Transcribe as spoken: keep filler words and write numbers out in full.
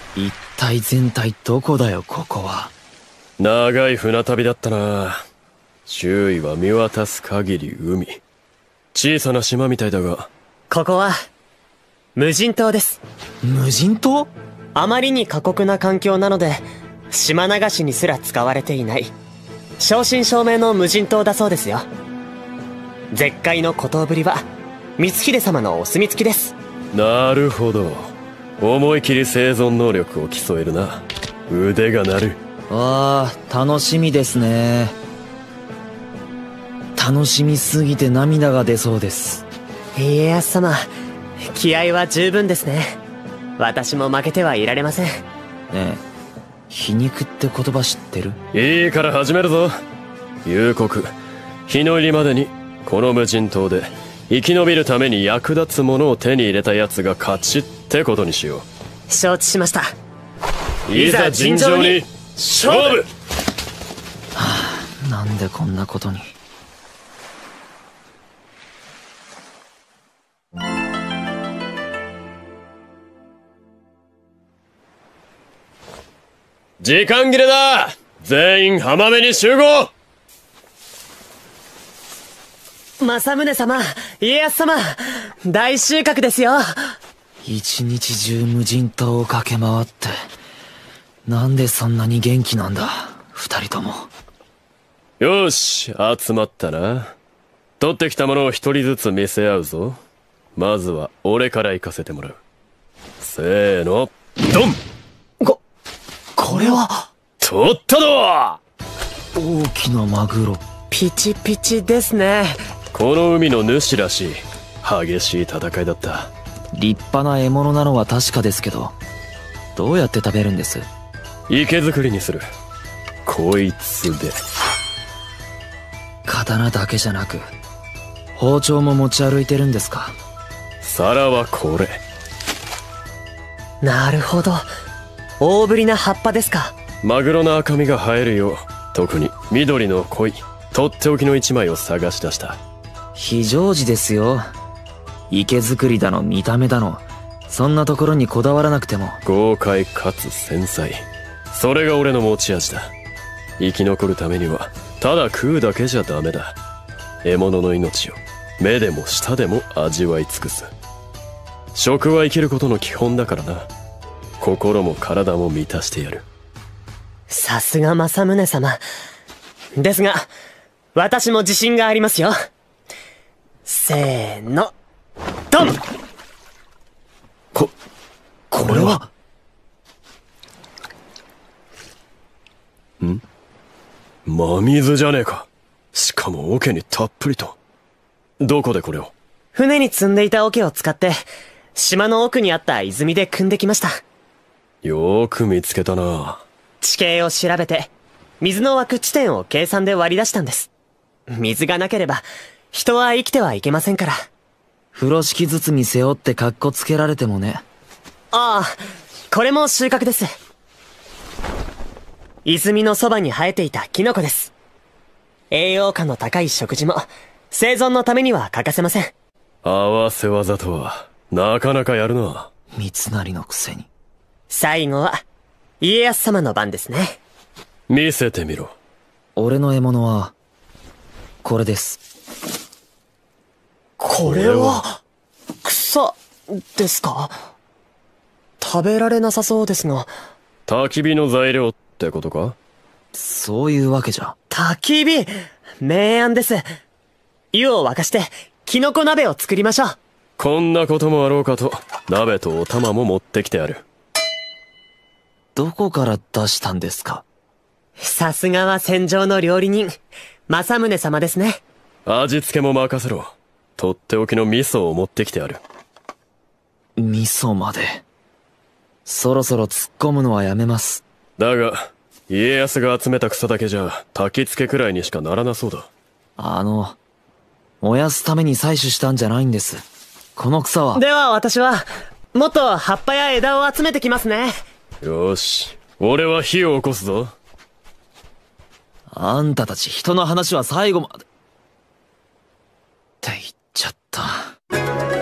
一体全体どこだよ、ここは。 長い船旅だったな。周囲は見渡す限り海。小さな島みたいだが。 ここは無人島です。 無人島？ あまりに過酷な環境なので島流しにすら使われていない正真正銘の無人島だそうですよ。絶海の孤島ぶりは光秀様のお墨付きです。 なるほど。思い切り生存能力を競えるな。腕が鳴る。 わあ、楽しみですね。楽しみすぎて涙が出そうです。 家康様、気合は十分ですね。私も負けてはいられません。ねえ、皮肉って言葉知ってる？ いいから始めるぞ。夕刻、日の入りまでにこの無人島で生き延びるために役立つものを手に入れた奴が勝ちってことにしよう。承知しました。 いざ尋常に勝負。 はあ、なんでこんなことに。 時間切れだ。全員浜辺に集合。 政宗様、家康様、大収穫ですよ。 一日中無人島を駆け回って、なんでそんなに元気なんだ、二人とも。 よし、集まったな。取ってきたものを一人ずつ見せ合うぞ。まずは俺から行かせてもらう。せーの、ドン。 こ、これは。 取ったぞ。 大きなマグロ。 ピチピチですね。 この海の主らしい激しい戦いだった。 立派な獲物なのは確かですけど、どうやって食べるんです？ 池作りにする。こいつで。 刀だけじゃなく包丁も持ち歩いてるんですか？ 皿はこれ。 なるほど、大ぶりな葉っぱですか。 マグロの赤身が映えるよう、特に緑の濃いとっておきの一枚を探し出した。 非常時ですよ。池作りだの見た目だの、そんなところにこだわらなくても。 豪快かつ繊細、それが俺の持ち味だ。生き残るためにはただ食うだけじゃダメだ。獲物の命を目でも舌でも味わい尽くす。食は生きることの基本だからな。心も体も満たしてやる。 さすが政宗様ですが、私も自信がありますよ。せーの、ドン。 こ、 これはん？真水じゃねえか。しかも桶にたっぷりと。どこでこれを？ 船に積んでいた桶を使って島の奥にあった泉で汲んできました。 よーく見つけたな。 地形を調べて水の湧く地点を計算で割り出したんです。水がなければ人は生きてはいけませんから。 風呂敷包み背負ってカッコつけられてもね。 ああ、これも収穫です。泉のそばに生えていたキノコです。栄養価の高い食事も生存のためには欠かせません。 合わせ技とはなかなかやるな。 三成のくせに。 最後は家康様の番ですね。 見せてみろ。 俺の獲物はこれです。 これは草ですか？食べられなさそうですが。 焚き火の材料ってことか？ そういうわけじゃ。 焚き火、明暗です。湯を沸かしてキノコ鍋を作りましょう。 こんなこともあろうかと鍋とお玉も持ってきてある。 どこから出したんですか？ さすがは戦場の料理人、政宗様ですね。 味付けも任せろ。とっておきの味噌を持ってきてある。 味噌まで。そろそろ突っ込むのはやめます。 だが家康が集めた草だけじゃ焚き付けくらいにしかならなそうだ。 あの燃やすために採取したんじゃないんです。この草は。 では私はもっと葉っぱや枝を集めてきますね。 よし、俺は火を起こすぞ。 あんたたち人の話は最後までって言っちゃった。